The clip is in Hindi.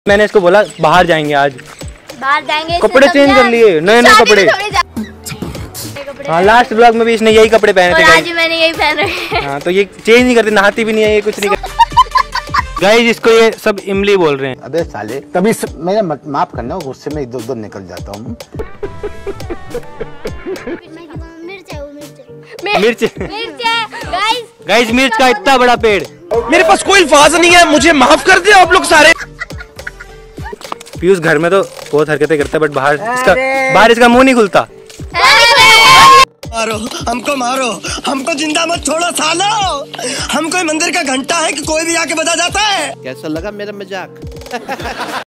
मैंने इसको बोला बाहर जाएंगे आज, बाहर जाएंगे, कपड़े चेंज कर लिए, नए नए कपड़े। हाँ लास्ट ब्लॉग में भी इसने यही कपड़े पहने थे, आज मैंने यही पहन रखे। हाँ तो ये चेंज नहीं करती, नहाती भी नहीं है, ये कुछ नहीं करती। गाइस इसको ये सब इमली बोल रहे हैं। अबे साले कभी मेरा माफ करना, गुस्से में इधर उधर निकल जाता हूँ। मिर्च गाइस, मिर्च का इतना बड़ा पेड़। मेरे पास कोई अल्फाज नहीं है, मुझे माफ कर दे आप लोग सारे। पीयूष घर में तो बहुत हरकतें करता है, बट बाहर इसका मुंह नहीं खुलता। मारो मारो, हमको जिंदा मत छोड़ो सालो। हम कोई मंदिर का घंटा है कि कोई भी आके बजा जाता है। कैसा लगा मेरा मजाक?